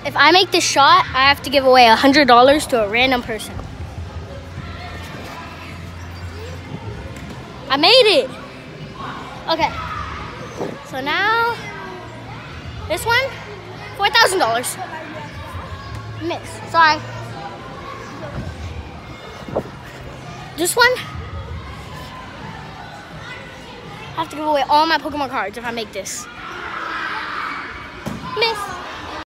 If I make this shot, I have to give away $100 to a random person. I made it. Okay. So now, this one, $4,000. Miss. Sorry. This one, I have to give away all my Pokemon cards if I make this.